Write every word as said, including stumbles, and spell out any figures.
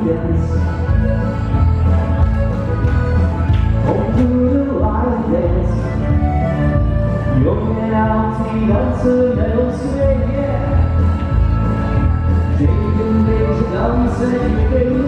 dance. Home to the line dance. 永远要提到这流岁月，这个背着浪色一杯。